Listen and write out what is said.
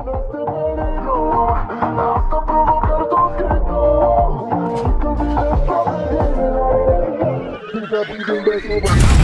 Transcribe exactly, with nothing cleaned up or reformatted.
este peligro, hasta provocar tus gritos, y que olvides lo que viene. Y te pido un beso.